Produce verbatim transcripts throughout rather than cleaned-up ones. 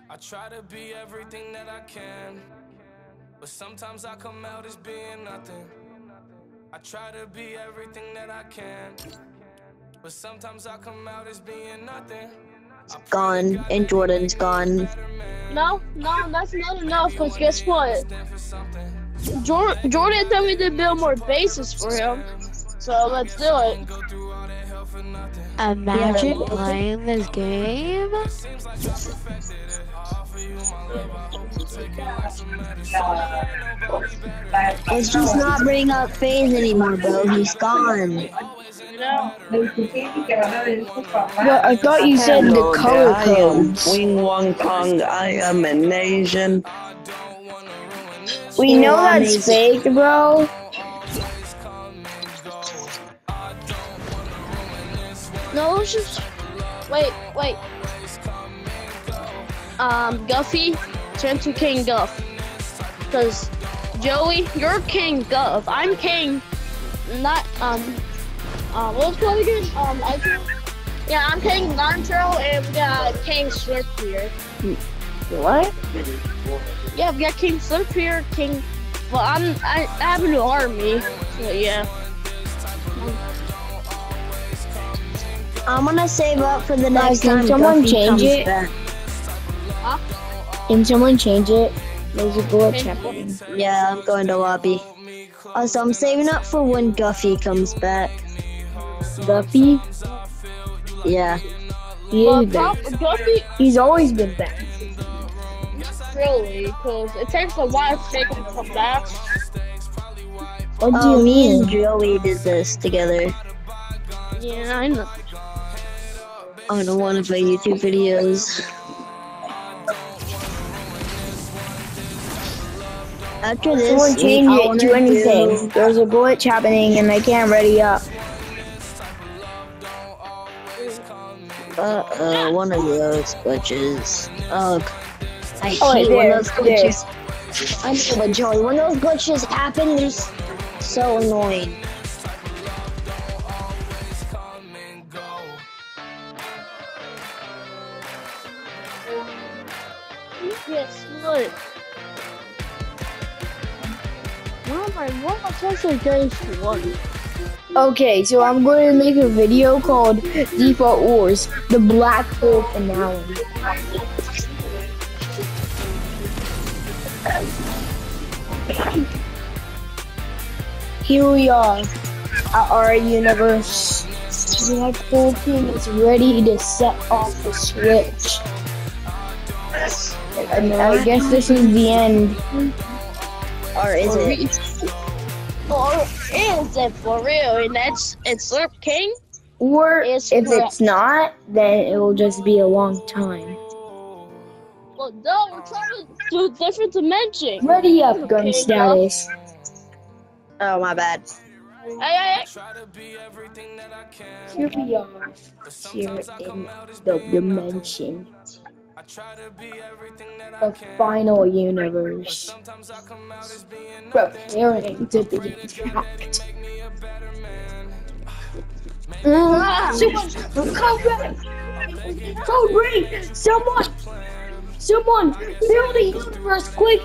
I try to be everything that I can, but sometimes I come out as being nothing. I try to be everything that I can, but sometimes I come out as being nothing. Gone, and Jordan's gone. No, no, that's not enough, because guess what? Jor Jordan told me to build more bases for him, so let's do it. Imagine yeah. playing this game. Let's just not bring up FaZe anymore, bro. He's gone. No. But I thought you said the color codes. Wing Wong Kong, I am an Asian. We know that's fake, bro. No, let's just wait, wait. Um, Guffy, turn to King Guff. Cause Joey, you're King Guff. I'm King, not um, uh, what's it called again? Um, I yeah, I'm King Nitro, and we got King Slurp here. What? Yeah, we got King Slurp here, King. Well, I'm I, I have an army, so yeah. I'm gonna save up for the next Can time. someone Guffy change comes it? back. Huh? Can someone change it? There's a glitch happening. Yeah, I'm going to lobby. Also, I'm saving up for when Guffy comes back. Guffy? Yeah. He Well, is back. Guffy, He's always been back. really, because it takes a while to make him come back. What do Oh, you me mean? and Joey did this together Yeah, I know. on one of our YouTube videos. After this, Someone change I it wanna to anything. do- There's a glitch happening and I can't ready up. Uh, uh, one of those glitches. Ugh. I Oh, hate there, when those there. glitches. I know, but Joey, when those glitches happen, they're s- so annoying. Yes, look. Why am I, what am I supposed to do for one? Okay, so I'm going to make a video called Default Wars, the Black Hole Finale. Here we are at our universe. Black Hole King is ready to set off the switch. And I guess this is the end. Or is it? Or is it for real? And that's, it's Slurp King? Or It's if correct. it's not, then it will just be a long time. Well, no, we're trying to do a different dimension. Ready up, gun King status. Oh, my bad. Hey, hey, hey. Here we are, here in the dimension, the final universe, preparing to be attacked. Ah, someone, code red! Code red! Someone! Someone! Build a universe, quick!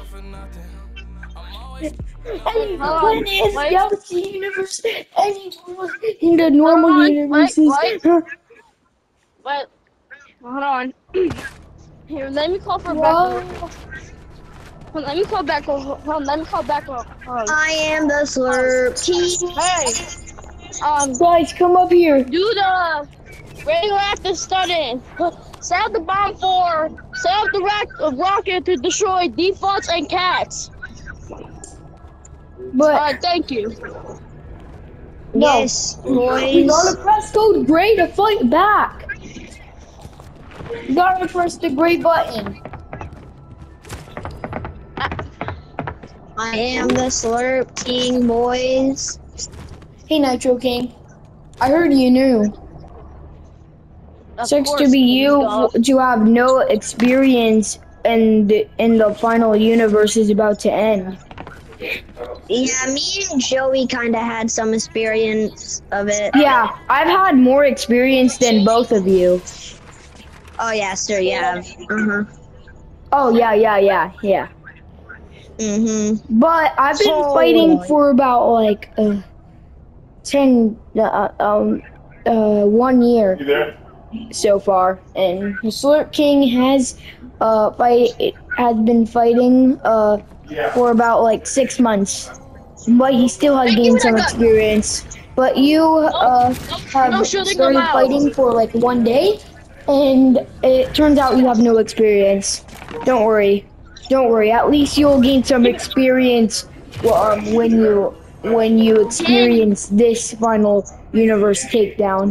Any Um, planet, wait. galaxy universe, any in the normal Hold on, universes. wait, Huh? Wait, hold on. Here, let me call for Whoa. back. Hold on, let me call back. Hold on, let me call back. Hold on. I am the Slurp King. Hey, um, Guys, come up here. do the radioactive stunning. Set up the bomb for. Set up the rack of rocket to destroy defaults and cats. But Alright, thank you. no, Yes, you boys. gotta press code gray to fight back. You gotta press the gray button. I am the Slurp King, boys. Hey, Nitro King. I heard you knew. Of Sucks to course, be you Guff. to have no experience and in the final universe is about to end. Yeah, me and Joey kind of had some experience of it. Yeah, I've had more experience than both of you. Oh yeah, sir, you have. Uh huh. Oh yeah, yeah, yeah, yeah. Mm-hmm. But I've been So- fighting for about like uh, ten, uh, um, uh, one year You there? so far, and the Slurp King has uh fight has been fighting uh Yeah. for about like six months, but he still has Hey, give gained me some that gun. experience. But you uh have no shooting started allowed. fighting for like one day, and it turns out you have no experience. Don't worry, don't worry. At least you'll gain some experience um, when you when you experience this final universe takedown.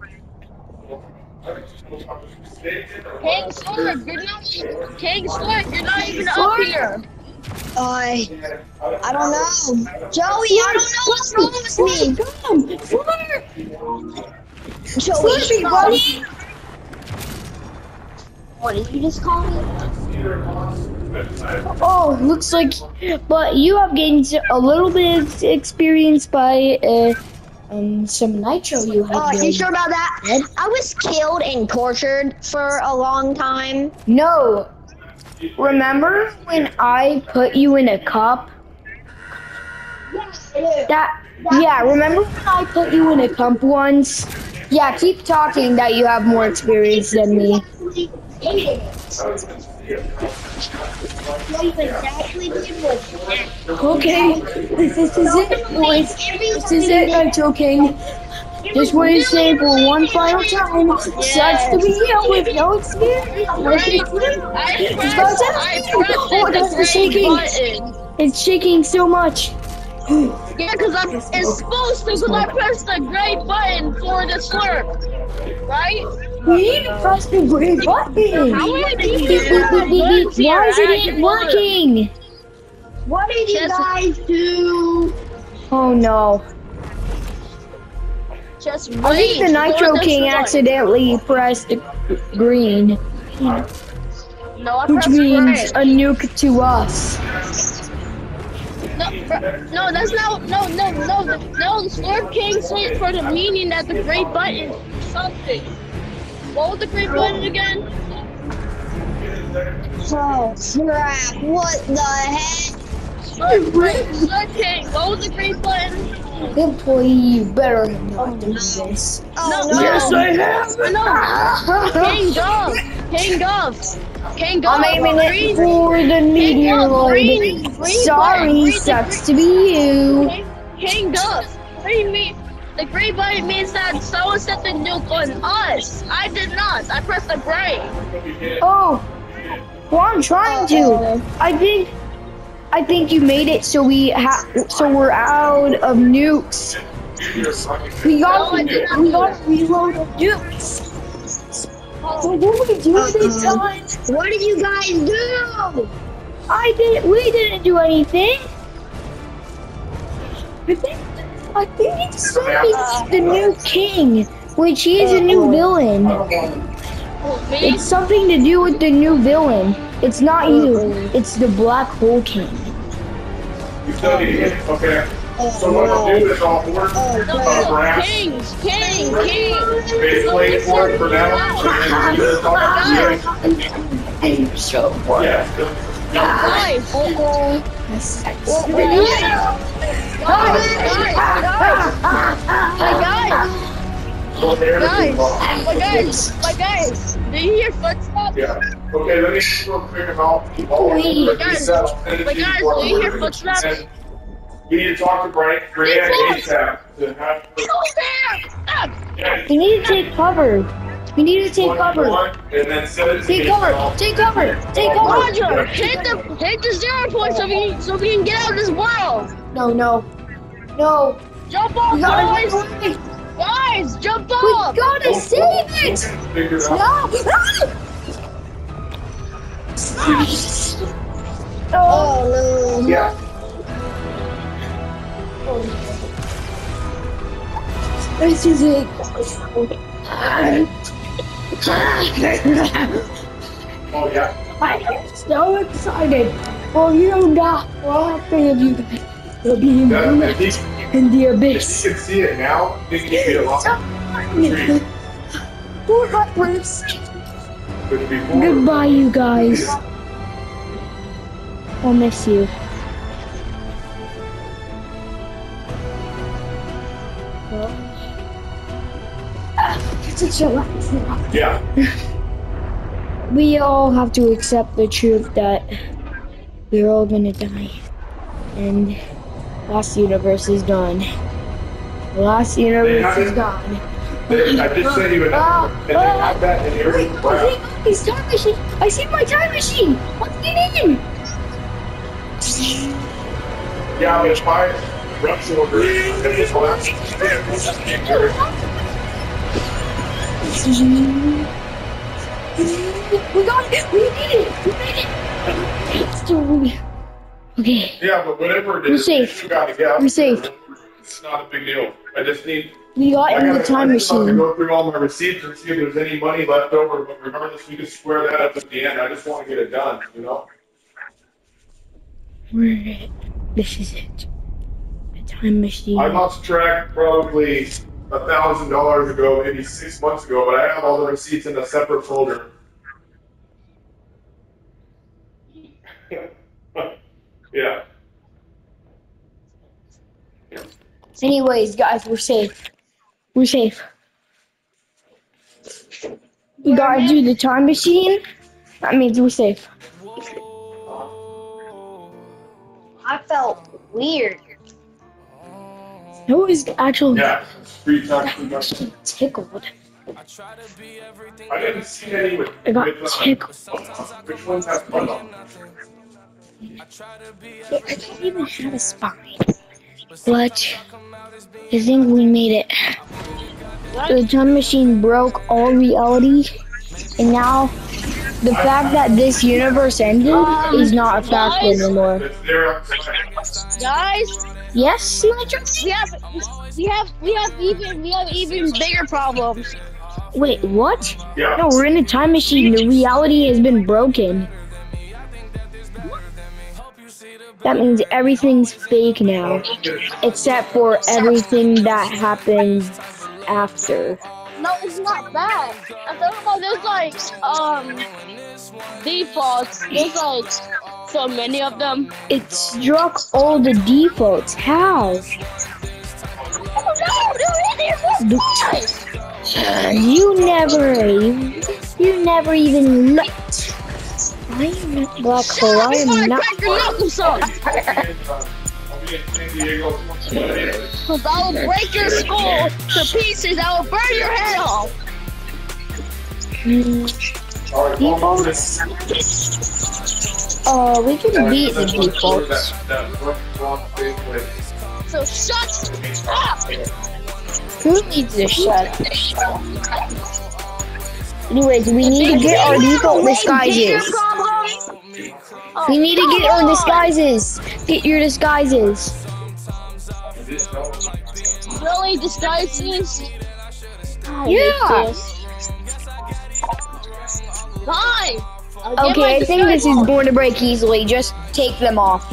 King Slurp, you're not King Slurp, you're not even up Slurp? here. I, I don't know. Joey, I don't know what's wrong with me. Come, Slurp! Joey, Slurpy, stop. buddy! What did you just call me? Oh, looks like, but you have gained a little bit of experience by uh, um, some nitro you have. Oh, you gained. sure about that? Yep. I was killed and tortured for a long time. No. Remember when I put you in a cup? That, yeah, remember when I put you in a cup once? Yeah, keep talking that you have more experience than me. Okay, this, this is it, boys. This is it, Nitro King. Just want to say for one final time, sucks to be here with no experience. I It's pressed, about to I happen. pressed Oh, the that's the green shaking. button. It's shaking so much. Yeah, because I'm it's supposed to, because I pressed the gray button for the slurp. Right? We need to press the green button. How many people Beep, beep, beep, beep, beep. Why is it ain't working? What did you Just- guys do? Oh no. Just wait. I think the Nitro King accidentally pressed green, No, I which pressed means gray. a nuke to us. No, br- no, that's not. No, no, no. The, no, the Slurp King said for the meaning that the gray button is something. What was the gray button again? Oh crap! What the heck? Slurp, Slurp King. What was the gray button? Employee, you better not do this. Oh No, no! Yes, I have. No, King Gov, King Gov, King Gov. I'm aiming it green- for the meteoroid. green- green Sorry, button, green- sucks to be you. King, King Gov. Green me. The gray button means that someone set the nuke on us. I did not. I pressed the gray. Oh, well, I'm trying to. I think, I think you made it so we ha so we're out of nukes. We got, No, I did not we do got to reload the nukes. So what do we do this time? What did you guys do? I didn't. We didn't do anything. I think, I think it's something the new king, which he is a new villain. Me? It's something to do with the new villain. It's not you. It's the Black Hole King. You still need to get it, okay? So what I'll do is I'll order uh, No, brass Kings, King, King. base plate for it for now. And then you just talk to me. I'm so bored. Yeah. Guys, guys, guys, So there it guys, is. my guys, my guys. Do you hear footsteps? Yeah. Okay, let me just real quick about. Guys, but guys, do you hear footsteps? We need to talk to Brian, Brian ASAP. to have- He's over there. Ah, We need to take cover. We need to take one cover. one, And then send it to Take me. cover. Take cover. Take cover. Roger, hit the hit the zero point so we so we can get out of this world. No, no, no. Jump off, We gotta guys! run. Guys, jump We off! gotta save it. Figure it out. No. Oh no! Yeah. This is it. Oh, yeah. I'm so excited. Well, you know that. Well, how many of you guys will be That, in, if, he, in the if abyss? you can see it now, I think you'd be a lot. Poor Huppers. But before, Goodbye, you guys. I'll miss you. Yeah. We all have to accept the truth that we're all gonna die. And Lost Universe is gone. Lost Universe is gone. They- I just sent you an Ah, and they have that in every I crap. see his time machine! I see my time machine! Let's get in! Yeah, I'm gonna buy rep cylinder. And just left. We got it! We did it! We made it! So, okay, Yeah, but whatever it We're is, safe. you gotta get out. We're safe. It's not a big deal. I just need. we got I in the gotta, time I just have to machine. go through all my receipts and see if there's any money left over, but regardless, we can square that up at the end. I just wanna get it done, you know? We're it. This is it. The time machine. I lost track probably a thousand dollars ago, maybe six months ago, but I have all the receipts in a separate folder. Yeah. Anyways, guys, we're safe. We're safe. We gotta do the time machine. That means we're safe. I felt weird. That was actually Yeah. Street talk too much. tickled. I try to be everything I didn't see any with. I got with, uh, tickled. Which ones have fun on? I try to be I don't even have a spine. But I think we made it. The time machine broke all reality, and now the fact that this universe ended is not a fact guys? anymore. It's there outside. Guys, Yes, Nitro? we have we have we have even we have even bigger problems. Wait, what? Yeah. No, we're in a time machine. The reality has been broken. That means everything's fake now, except for everything that happened after. No, it's not bad. I'm talking about there's like um defaults. There's like so many of them. It struck all the defaults. How? Oh no, they're in there. Uh, you never, you never even looked. I am not black hole. I am not. Your knuckles off. I'll be in San Diego. Cause I will break your skull to pieces. I will burn your head off. Mm, All right, well, I'm defaults. Oh, we can beat the defaults. That, that broke wrong thing with- So shut up. Who needs to shut up? Anyways, we need to get our default disguises. We need to get our disguises. Get your disguises. Really disguises? Yeah. Fine. I'll get my Okay, I think this is disguise. going to break easily. Just take them off.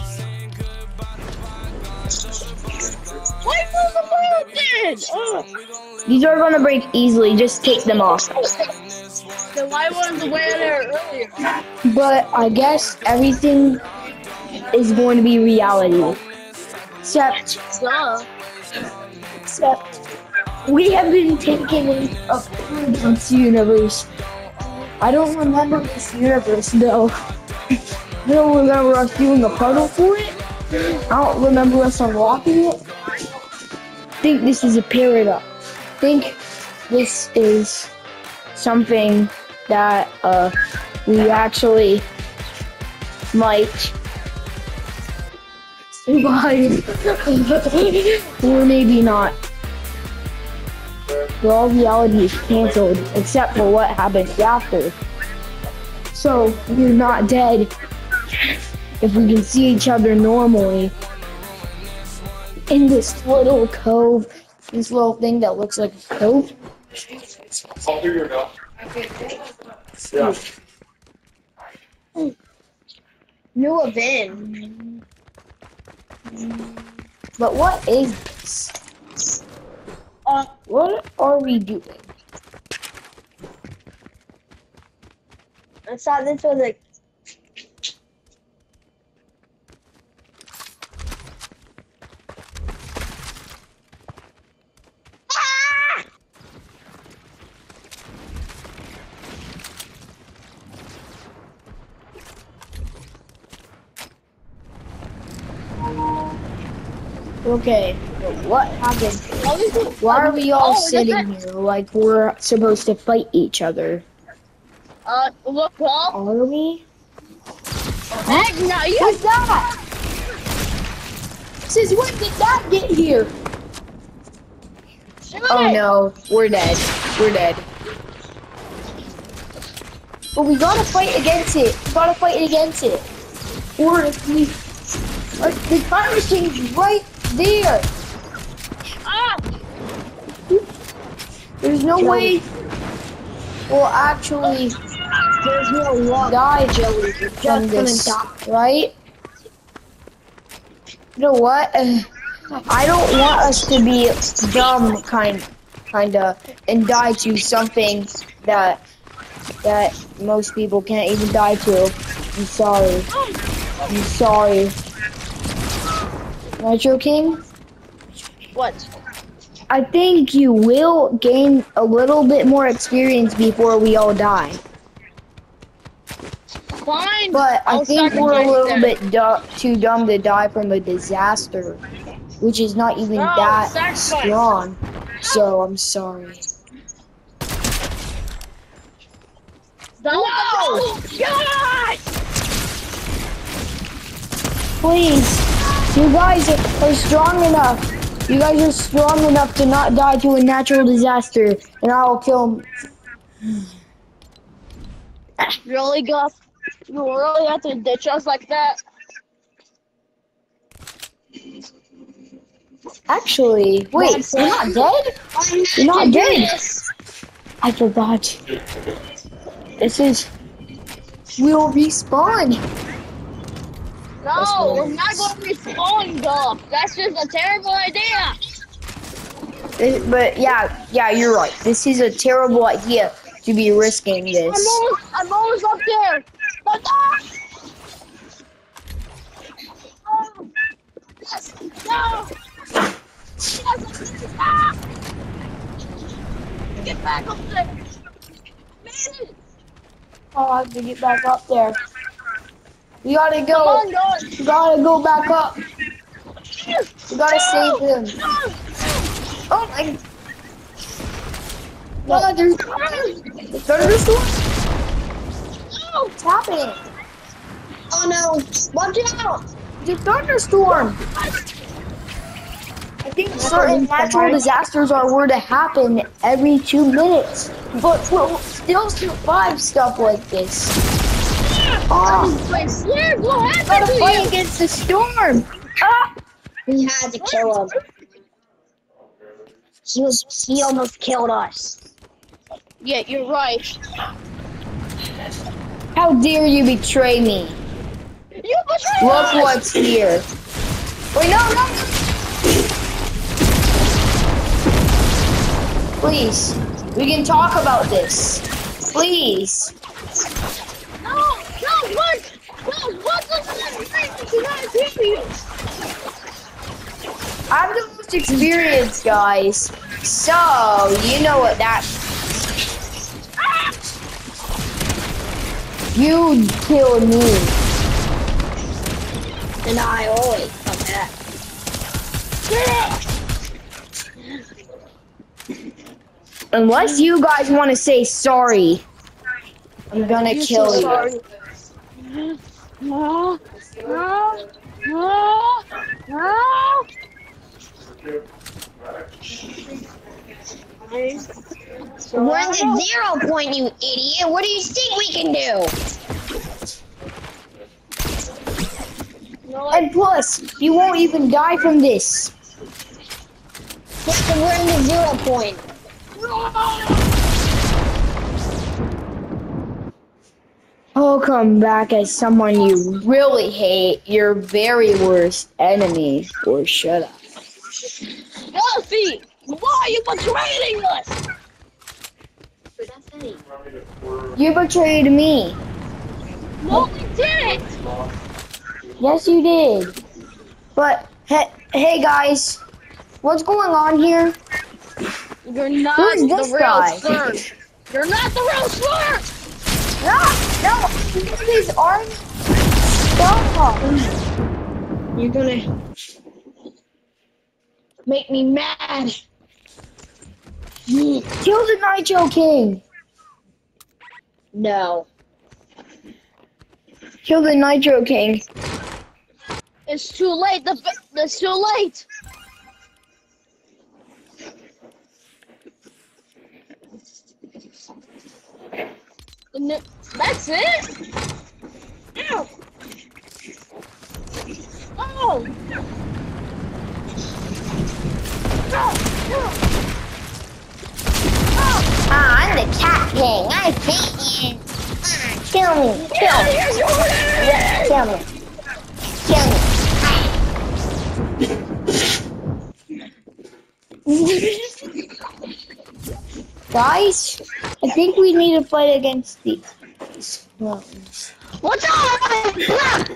Why was the world dead? Ugh. These are going to break easily. Just take them off. Then why wasn't the wear there earlier? But I guess everything is going to be reality. Except, Duh. except, we have been taken up from this universe. I don't remember this universe though. I don't remember us doing a puzzle for it. I don't remember us unlocking it. I think this is a paradox. I think this is something that uh, we actually might survive. Or maybe not. But all reality is cancelled except for what happens after. So we're not dead if we can see each other normally. In this little cove, this little thing that looks like a cove. I'll figure it out. Yeah. New event. But what is this? Uh, what are we doing? I thought this was like Okay, what happened? Oh, Why are we all oh, is sitting that- here like we're supposed to fight each other? Uh, look up. Are we? Heck, no, you. What's that? Since when did that get here? Oh no, we're dead. We're dead. But we gotta fight against it. We gotta fight against it. Or if we... Like, the fire machine's right there. Ah! There's no way we'll actually There's no luck. die, Joey, You're from just this, gonna die. right? You know what? Uh, I don't want us to be dumb, kind, kinda, and die to something that that most people can't even die to. I'm sorry. I'm sorry. Nitro King? What? I think you will gain a little bit more experience before we all die. Fine. But I I'll think start we're a again little then. bit du- too dumb to die from a disaster, which is not even No, that sacrifice. strong. So I'm sorry. No! God! Please, you guys are strong enough. You guys are strong enough to not die to a natural disaster, and I'll kill him. Really, Guff? You really have to ditch us like that? Actually, wait, you're not dead? I'm You're not to do dead. this. I forgot. This is. We'll respawn. No, we're not going to respawn, Guff. That's just a terrible idea. This- But yeah, yeah, you're right. This is a terrible idea to be risking I'm this. almost, I'm almost up there. But ah! Oh, yes, no. Yes, ah! Get back up there. Made it. I'll have to get back up there. We gotta Come go. on, guys. We gotta go back up. We gotta save him. Oh my. No, there's. The thunderstorm? What's happening? Oh no! Watch out! The thunderstorm. I think certain natural disasters are were to happen every two minutes, but we'll still survive stuff like this. Oh, I swear, what happened gotta to fight you? against the storm. Ah! We had to kill him. He was. He almost killed us. Yeah, you're right. How dare you betray me? You betrayed Look us! what's here. Wait, no, no. Please, we can talk about this. Please. No, no, what? No, what the fuck? Did I hear you? I'm the most experienced, guys. So, you know what that You killed me. And I always come back. Unless you guys want to say sorry, I'm gonna You're kill so you. sorry. No, no, no, no. We're in the zero point, you idiot. What do you think we can do? No, And plus, you won't even die from this. Yeah, but we're in the zero point. I'll come back as someone you really hate, your very worst enemy, or shut up. Elfie, why are you betraying us? You betrayed me. No, we didn't. Yes, you did. But, hey, hey guys, what's going on here? You're not Who's the this real guy? Slurp. You're not the real Slurp. No, no, these aren't. Stop. You're gonna. make me mad. Kill the Nitro King. No. Kill the Nitro King. It's too late. The it's too late. N- That's it. Ow. Oh. Ah, I'm the Cat King. I hate you. Ah, kill me. Kill me. Yeah, kill me. Kill me. Guys, I think we need to fight against these. No. What's up?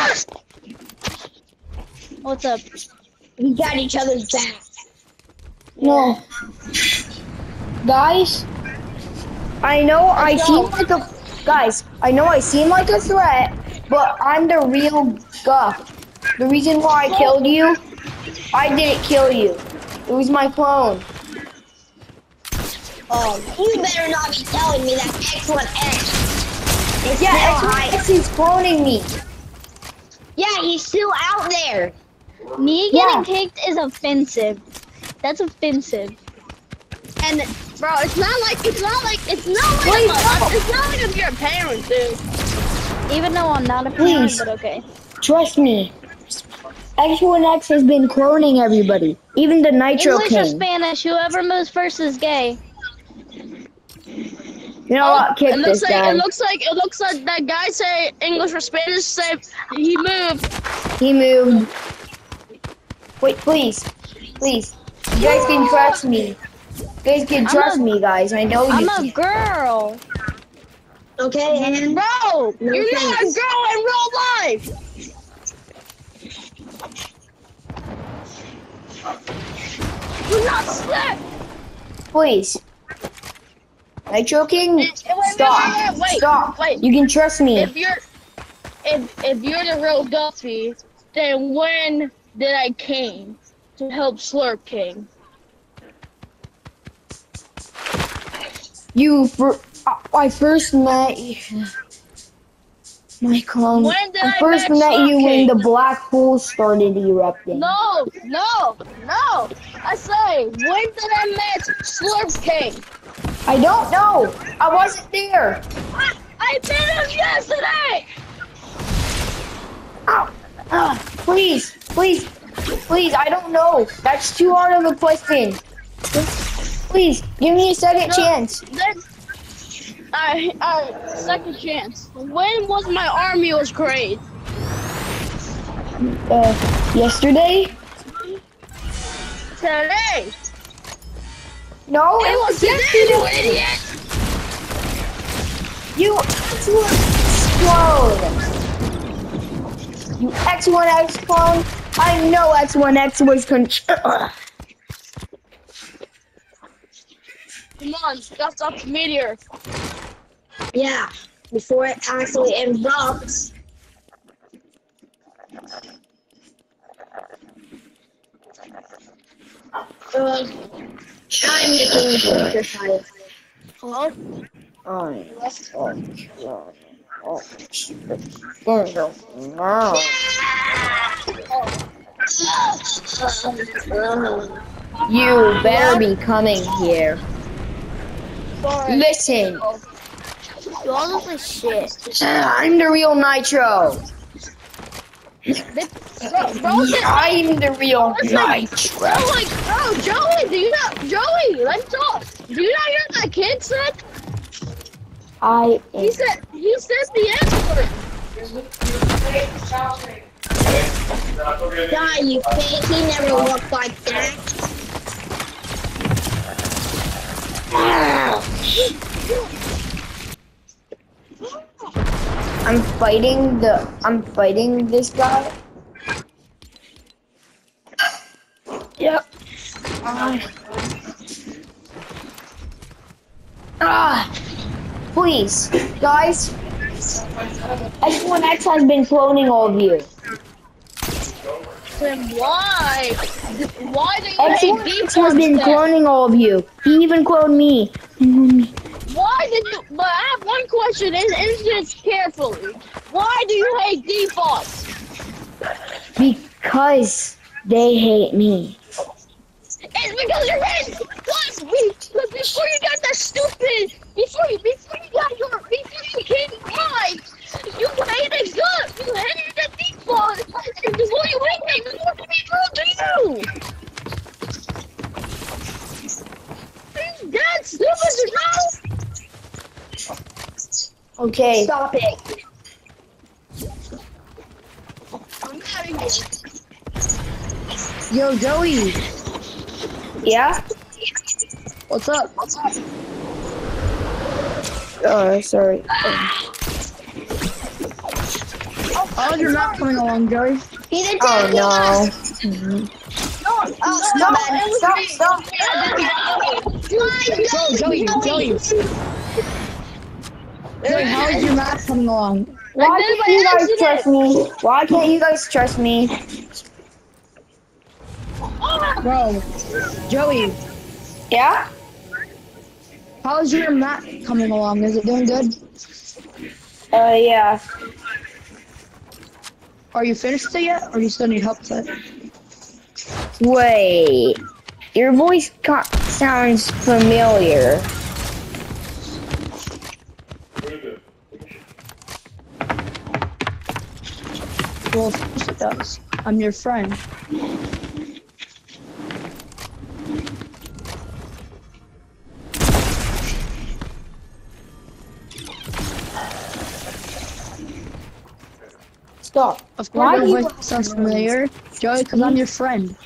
What's up? We got each other's back. No. Guys, I know I Let's seem go. like a guys, I know I seem like a threat, but I'm the real Guff. The reason why I killed you, I didn't kill you. It was my clone. Oh, you better not be telling me that X one X. It's Yeah, still high. X is cloning me. Yeah, he's still out there. Me Yeah. getting kicked is offensive. That's offensive. And bro, it's not like it's not like it's not like Wait, a- no. it's not like if you're a parent, dude. Even though I'm not a parent, Please. but okay. Trust me. X one X has been cloning everybody, even the Nitro English or King. Spanish, whoever moves first is gay. You know what? it Kick looks this like guy. it looks like it looks like that guy say English or Spanish say he moved. He moved. Wait, please, please. You guys can trust me. You guys can I'm trust a- me, guys. I know you I'm a can. girl. Okay, and Bro, No you're not a thanks. girl in real life. You're not sick. Please. Nitro King, Wait, wait, wait, stop. wait, wait, Stop. wait. You can trust me. If you're if if you're the real Guffy, then when did I came to help Slurp King? You, fir- I first met you. My clone. When did I I first met met you when Slurp the black hole started erupting. No, no, no. I say, when did I met Slurp King? I don't know. I wasn't there. I, I met him yesterday. Ow. Ah, please, please, please. I don't know. That's too hard of a question. Please, give me a second No. chance. Then, I, I, second chance. When was my army was great? Uh, yesterday? Today. No, It was today, you idiot. You X one X clone. You X one X clone. I know X one X was con- Come on, that's up the meteor. yeah, before it actually erupts. Uh, I'm making sacrifice. Hello? You better be coming here. Sorry. Listen, You all look like shit. I'm the real Nitro. Bro, bro, said- I'm the real Listen, bro, Nitro. like, bro, Joey, do you not, Joey, let's talk. Do you not hear what that kid said? I He am. said, he said the N-word. Die, you fake. He never looked like that. I'm fighting the. I'm fighting this guy. Yep. Ah. Ah. Please, guys. X one X has been cloning all of you. Then why? Why do you hate X one has defaults been then? cloning all of you. He even cloned me. Why did you? But I have one question. And answer this carefully. Why do you hate defaults? Because they hate me. It's because you're in. Plus, we, look, before you got that stupid, before you, before you got your, before you came right, you hated good. You hated the default. And before you hate me, we want to be true to you. That's stupid, no. Okay. Stop it. I'm out of here. Yo, Joey. Yeah? What's up? What's up? Oh, sorry. Oh, you're not coming along, Joey. He didn't Oh, no. No, Oh, stop, stop, stop. Joey, Joey, Joey. Joey, how is your math coming along? Why can't you guys trust me? Why can't you guys trust me? Bro, Joey, Yeah? how's your math coming along? Is it doing good? Uh, yeah. Are you finished it yet, or you still need help with it? Wait. Your voice co- sounds familiar. Well, of course it does. I'm your friend. Stop. Of Why course, do your you- voice sounds familiar, Joey, because I'm your friend.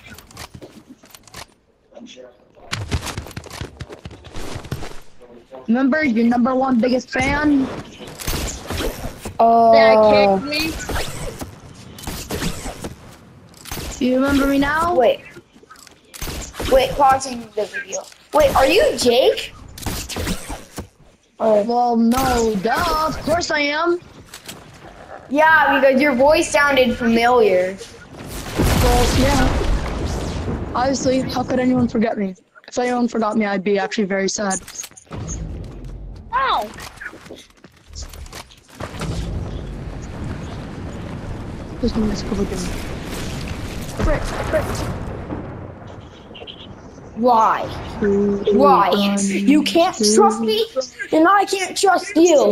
Remember, your number one biggest fan? Oh. me? Do you remember me now? Wait. Wait, pausing the video. Wait, are you Jake? Or, Well, no, duh. Of course I am. yeah, because your voice sounded familiar. Well, yeah. Obviously, how could anyone forget me? If anyone forgot me, I'd be actually very sad. Ow! This one is covered in. Frick, frick. Why? Why? You can't trust me, and I can't trust you.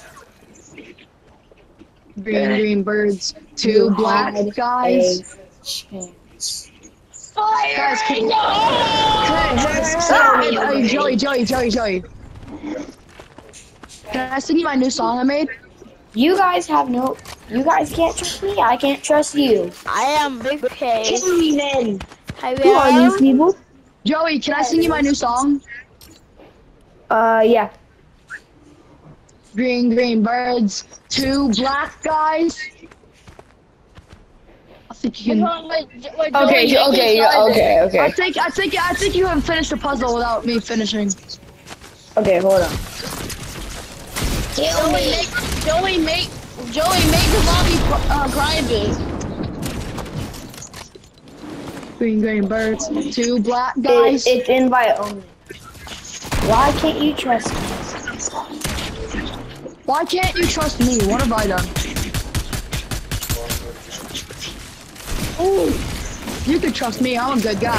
Green, green birds. Two You black had guys. a chance. Guys, can Hey, hey, hey, hey, Joey, Joey, Joey, Joey. Can I sing you my new song I made? You guys have no. You guys can't trust me. I can't trust you. I am Big K. Kill me then. Hi, Who are these people? Joey, can I sing you my new song? Uh, yeah. Green, green birds, two black guys. I think you can. Okay, okay, okay, I okay. think, I think, I think you haven't finished the puzzle without me finishing. Okay, hold on. Joey, make, Joey, make, Joey, make the lobby uh, private. Green, green birds, two black It, guys. it's invite only. Why can't you trust me? Why can't you trust me? What have I done? Ooh, you can trust me. I'm a good guy.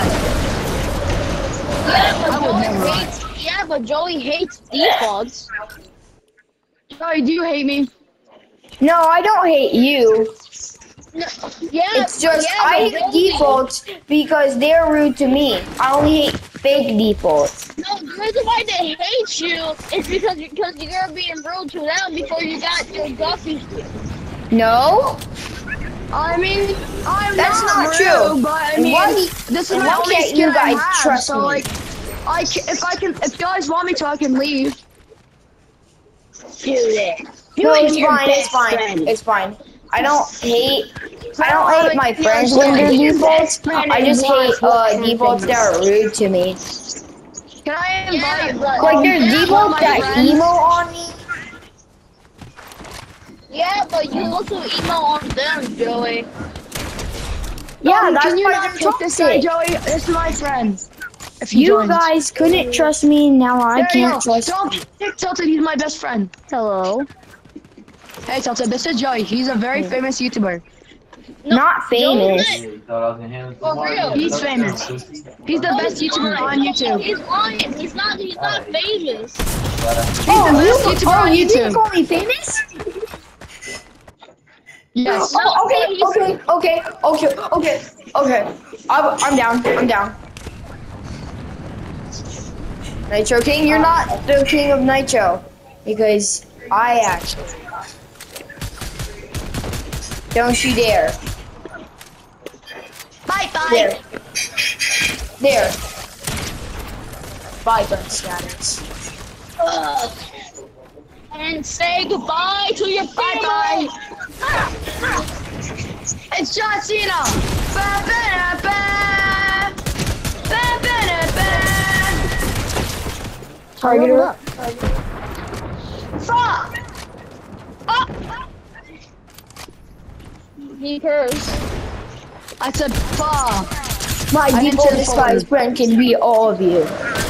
Yeah, but I would Joey never lie. hates, yeah, but Joey hates defaults. Joey, do you hate me? No, I don't hate you. No, yeah, It's just yeah, I but hate Joey- defaults because they're rude to me. I only hate fake defaults. No, the reason why they hate you is because you, because you're being rude to them before you got your Guppy. No? I mean, I'm That's not, not rude, true. but I And mean, why- this is and my why only can't skin you I guys have, trust so me? like, I ca if I can, if guys want me to, I can leave. Do it. Do No, it it's to your fine, it's best fine, friend. it's fine. I don't hate I don't No, hate my like, friends no, when they're your defaults. best friend I and just hate watch uh what defaults that are rude to me. Can I invite? Yeah, but- Like um, there's one of defaults my that friends? emo on me. Yeah, but you also emo on them, Joey. Yeah, Um, that's can you why not I take dropped this guy, it. Joey? It's my friend. If he You joins. guys couldn't trust me, now I There you can't go. trust. Don't pick Tilted. He's my best friend. Hello. Hey, Tilted. This is Joey. He's a very famous YouTuber. Not famous. For real. He's famous. He's the best YouTuber on YouTube. He's lying. He's not. He's not famous. He's Oh, the best you, YouTuber oh, on you didn't YouTube. call me famous? Yes. Oh, okay, okay, okay, okay, okay, okay. I'm, I'm down. I'm down. Nitro King, you're not the king of Nitro, because I actually. Don't you dare. Bye bye. There. There. Bye, gun status. Ugh. And say goodbye to your family. Bye bye. It's John Cena. Ba, ba, da, ba. Ba, ba, da, ba. Target her up. Fuck. Oh. He cursed. I said fuck. My I didn't default say disguise forward. friend can be all of you.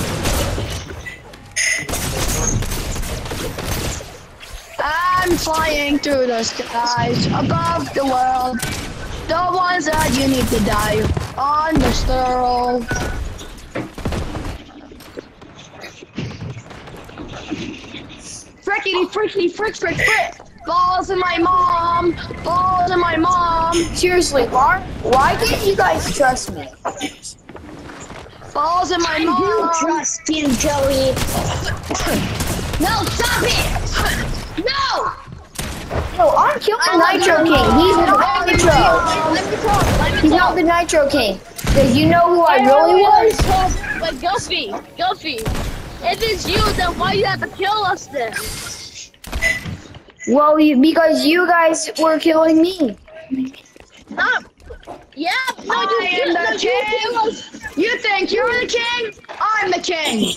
I'm flying through the skies above the world. The ones that you need to die on the stroll. Frickety, frickety, frick, frick, frick. Balls in my mom. Balls in my mom. Seriously, why, why can't you guys trust me? Balls in my I mom. do trust you, Joey. No, stop it! No! No, I'm killing Nitro King. He's the Nitro. Let me talk. Let me He's talk. not the Nitro King. Because you know who I really was? But Guffy, Guffy, if it's you, then why you have to kill us then? Well, you, because you guys were killing me. Not. Yeah, no, I you, am no, the you king. kill us. You think you're the king? I'm the king.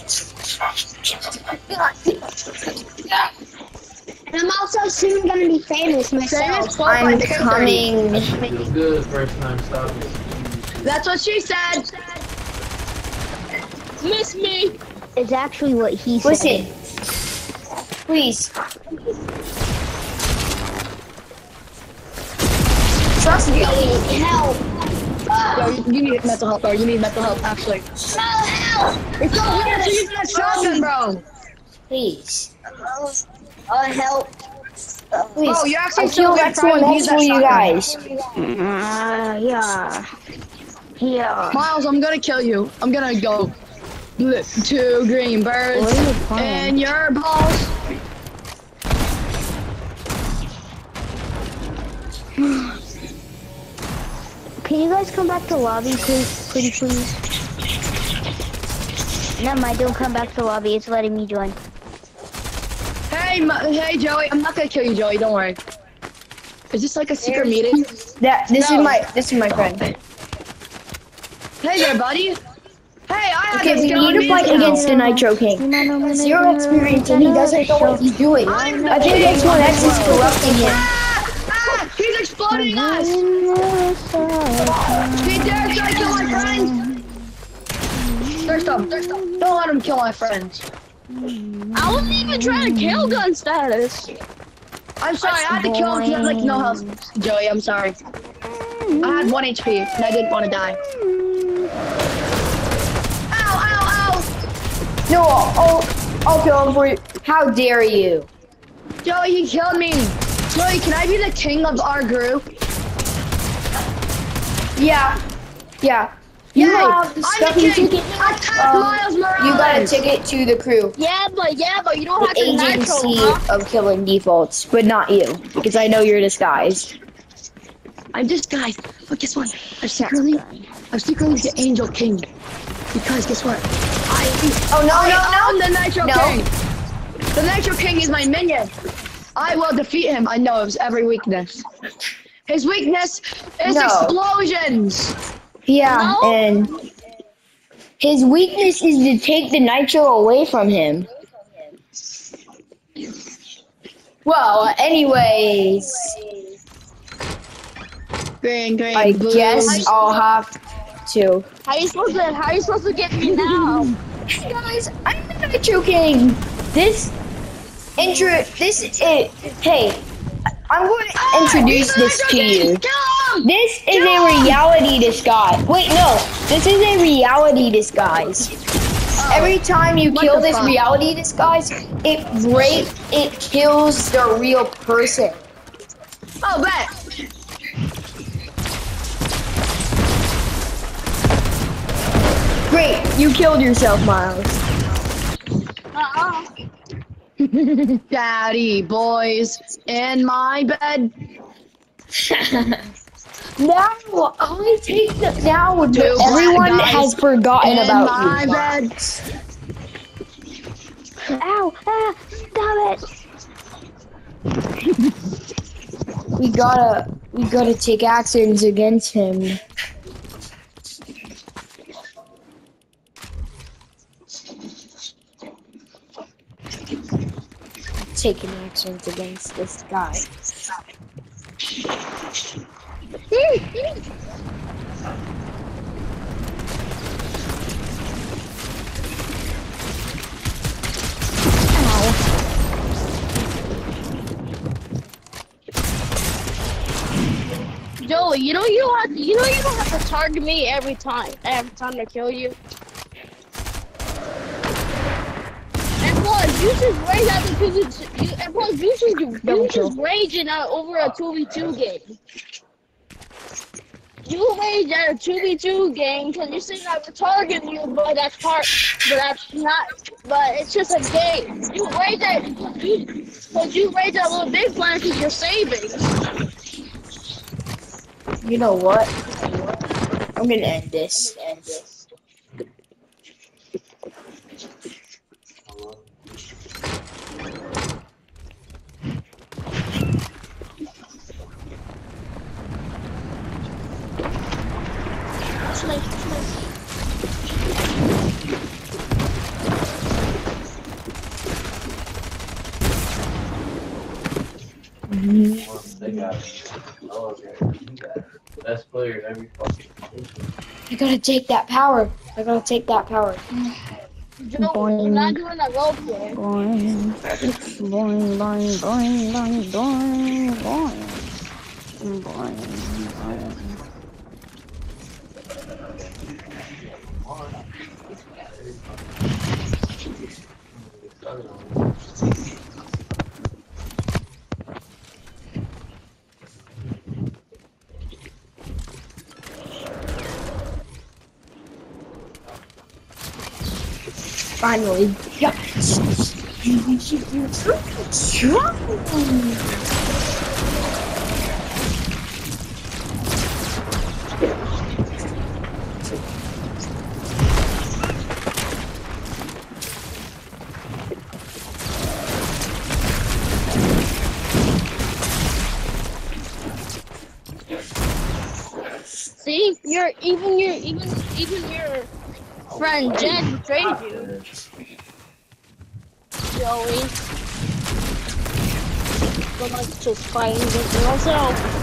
And I'm also soon gonna be famous myself. Famous? Well, I'm I think I'm coming. Feels good first time stopping. That's what she said. Miss me. It's actually what he said. Listen. Please. Trust me. Help! Yo, you, you need mental help, bro. You need mental help, actually. No help. It's so weird to use that shotgun, bro. Please. Uh, help. Please. Bro, you're actually I so killed good, X bro. one You X use for that you shotgun. guys. Uh, yeah. Yeah. Miles, I'm gonna kill you. I'm gonna go. Look, two green birds What are you playing? and your balls. Can you guys come back to lobby, please? Pretty please. Never mind, don't come back to lobby. It's letting me join. Hey, Ma- hey, Joey. I'm not gonna kill you, Joey. Don't worry. Is this like a secret meeting? That this No. is my this is my friend. Hey there, buddy. Hey, I have Okay, this we gun need to me fight now. against the Nitro King. Zero experience and he doesn't know what he's doing. I'm the I think king X one X is of the world. corrupting him. Ah, ah, he's exploding us. He dares try to kill my friend. Thirst up, thirst up. Don't let him kill my friends. I wasn't even trying to kill gun status. I'm sorry, I had to kill him because I had like no health. Joey, I'm sorry. I had one H P and I didn't want to die. Ow, ow, ow. No, I'll, I'll kill him for you. How dare you? Joey, he killed me. Joey, can I be the king of our group? Yeah, yeah. You Yay, have the I'm stuffing the king. ticket. Attack Um, Miles Morales. You got a ticket to the crew. Yeah, but yeah, but you don't have The to nitro, agency huh? of killing defaults, but not you, because I know you're disguised. I'm disguised, but guess what? I'm secretly, I'm secretly the Angel King. Because guess what? I, Oh no, I no, no! am the Nitro No. King. The Nitro King is my minion. I will defeat him. I know his every weakness. His weakness is No. explosions. Yeah, No? and his weakness is to take the nitro away from him. Well, anyways, Green, green, I blue. guess I'll have to. How you supposed to? How you supposed to get me now? Hey guys, I'm the Nitro King. This intro, this is, hey, I'm going to introduce this to you. This is a reality disguise. Wait, no, this is a reality disguise. Every time you kill this reality disguise, it break, it kills the real person. Oh, bet. Great, you killed yourself, Miles. Uh-uh. Daddy, boys, in my bed. Now I take the now Two everyone black guys has forgotten in about my you. bed. Ow! Ah! Stop it! We gotta we gotta take actions against him. Taking actions against this guy. Joey, you know you don't have to, you know you don't have to target me every time. Every time to kill you. And plus, you just rage out because it's you, and plus you just you just raging out over a two v two game. You rage at a two v two game because you think I'm targeting you, but that's part, but that's not, but it's just a game. You rage at, you, because you rage at Little Big Planet because you're saving. You know what? I'm gonna end this. End this. They got oh, okay. The best player in every fucking game. I gotta take that power. I gotta take that power. Joe, you're not doing a role play. Boing, boing, boing, boing, boing, boing, boing, boing, boing. Finally. Yeah. See, you're even your even even your friend Jen betrayed you. Joey. But like just fighting against yourself.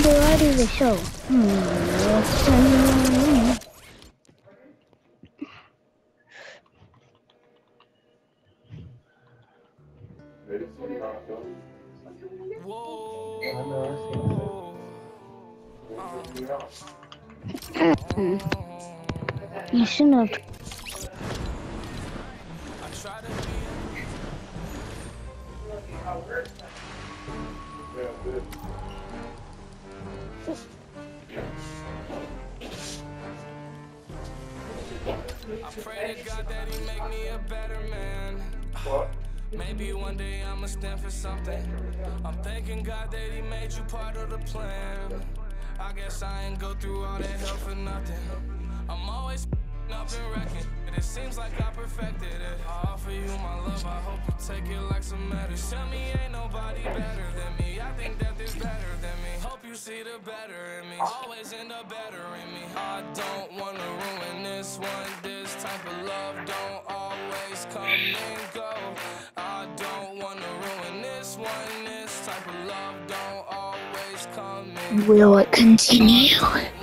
the light of the show. Hmm. You shouldn't have. I pray to God that he make me a better man. Maybe one day I'ma stand for something. I'm thanking God that he made you part of the plan. I guess I ain't go through all that hell for nothing. I'm always up and wrecking. It seems like I perfected it. I offer you my love, I hope you take it like some medicine. Tell me ain't nobody better than me. I think that there's better than me. Hope you see the better in me. Always end up better in me. I don't wanna ruin this one. This type of love don't always come and go. I don't wanna ruin this one. This type of love don't always come and go. Will it continue?